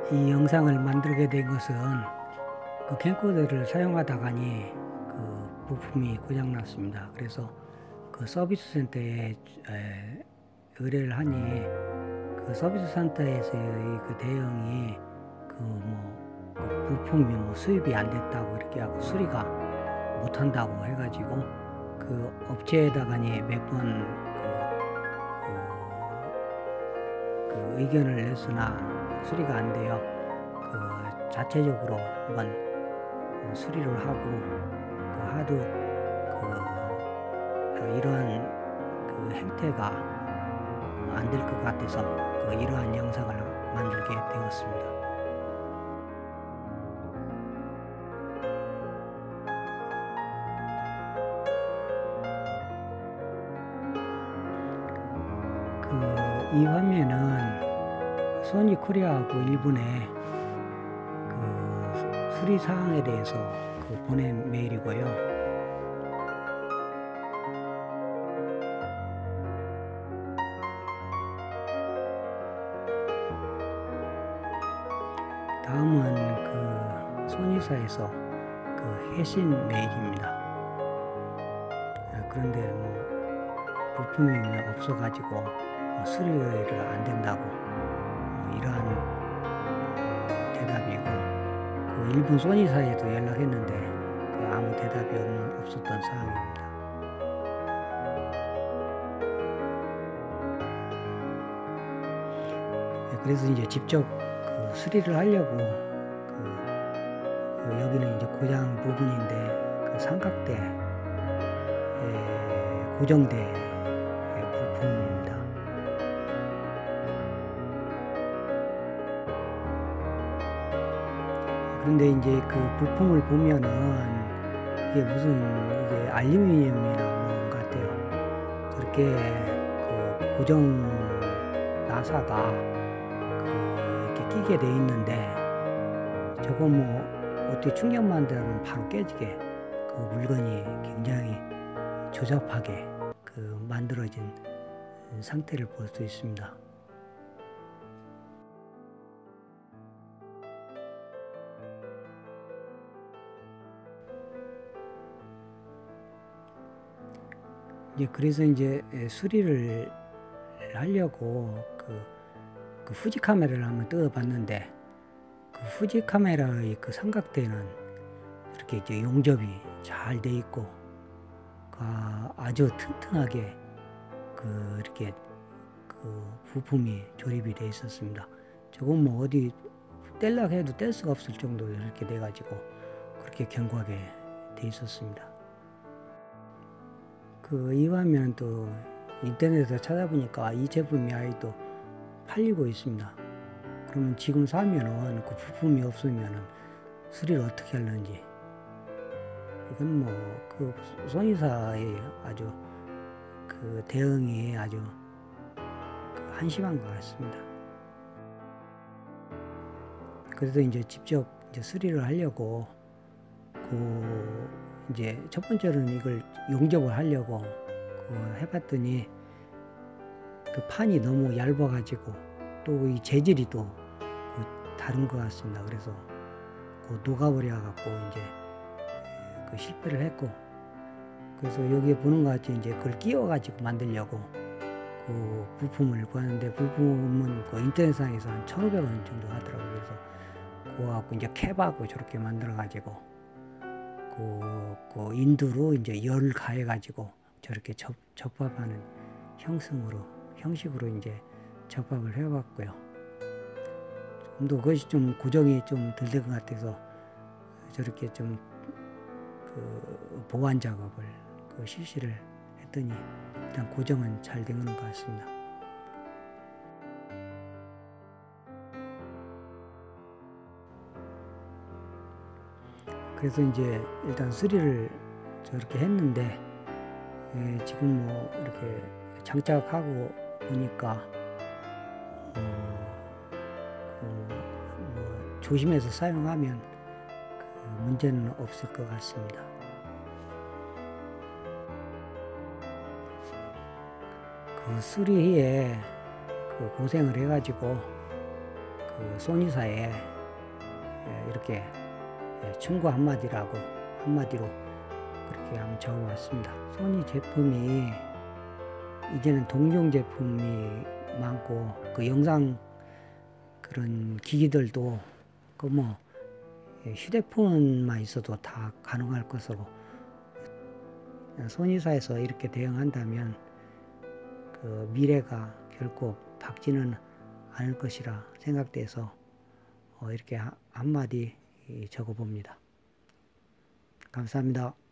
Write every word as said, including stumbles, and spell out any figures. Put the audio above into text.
이 영상을 만들게 된 것은 그 캠코더를 사용하다가니 그 부품이 고장 났습니다. 그래서 그 서비스 센터에 에, 의뢰를 하니 그 서비스 센터에서의 그 대응이 그뭐 그 부품이 뭐 수입이 안 됐다고 이렇게 하고 수리가 못 한다고 해가지고 그 업체에다가니 몇번 그, 그, 그 의견을 냈으나 수리가 안 돼요. 그 자체적으로 한번 수리를 하고 그 하도 그 이러한 그 행태가 안 될 것 같아서 그 이러한 영상을 만들게 되었습니다. 그 이 화면은 소니 코리아하고 일본의 그 수리 사항에 대해서 그 보낸 메일이고요. 다음은 그 소니사에서 그 해신 메일입니다. 그런데 뭐 부품이 없어가지고 수리를 안 된다고 이러한 대답이고, 그 일본 소니사에도 연락했는데 그 아무 대답이 없었던 상황입니다. 그래서 이제 직접 그 수리를 하려고 그, 그 여기는 이제 고장 부분인데 그 삼각대 고정대 부품입니다. 그런데 이제 그 부품을 보면은 이게 무슨 이게 알루미늄이나 뭐 같아요. 저렇게 그 고정 나사가 그 이렇게 끼게 돼 있는데 저거 뭐 어떻게 충격만 되면 바로 깨지게 그 물건이 굉장히 조잡하게 그 만들어진 상태를 볼 수 있습니다. 이제 그래서 이제 수리를 하려고 그, 그 후지 카메라를 한번 뜯어봤는데 그 후지 카메라의 그 삼각대는 이렇게 이제 용접이 잘 돼 있고 아주 튼튼하게 그 이렇게 그 부품이 조립이 돼 있었습니다. 저건 뭐 어디 뗄라 해도 뗄 수가 없을 정도로 이렇게 돼 가지고 그렇게 견고하게 돼 있었습니다. 그 이화면 또 인터넷에서 찾아보니까 이 제품이 아직도 팔리고 있습니다. 그러면 지금 사면은 그 부품이 없으면은 수리를 어떻게 하는지, 이건 뭐 그 소니사의 아주 그 대응이 아주 그 한심한 것 같습니다. 그래서 이제 직접 이제 수리를 하려고 그 이제 첫 번째로는 이걸 용접을 하려고 그 해봤더니 그 판이 너무 얇아가지고 또 이 재질이 또 그 다른 것 같습니다. 그래서 그 녹아버려 갖고 이제 그 실패를 했고, 그래서 여기에 보는 것 같이 이제 그걸 끼워 가지고 만들려고 그 부품을 구하는데 부품은 그 인터넷상에서 한 천오백 원 정도 하더라고요. 그래서 그거 갖고 이제 캡하고 저렇게 만들어 가지고 그, 그 인두로 이제 열 가해 가지고 저렇게 접, 접합하는 형성으로 형식으로 이제 접합을 해봤고요. 좀 더 그것이 좀 고정이 좀 덜 된 것 같아서 저렇게 좀 그 보완 작업을 그 실시를 했더니 일단 고정은 잘 된 것 같습니다. 그래서 이제 일단 수리를 저렇게 했는데 예, 지금 뭐 이렇게 장착하고 보니까 어, 그 뭐 조심해서 사용하면 그 문제는 없을 것 같습니다. 그 수리에 그 고생을 해가지고 그 그 소니사에 이렇게 충고 한마디라고 한마디로 그렇게 한번 적어봤습니다. 소니 제품이 이제는 동종 제품이 많고 그 영상 그런 기기들도 그 뭐 휴대폰만 있어도 다 가능할 것으로 소니사에서 이렇게 대응한다면 그 미래가 결코 밝지는 않을 것이라 생각돼서 이렇게 한마디 적어봅니다. 감사합니다.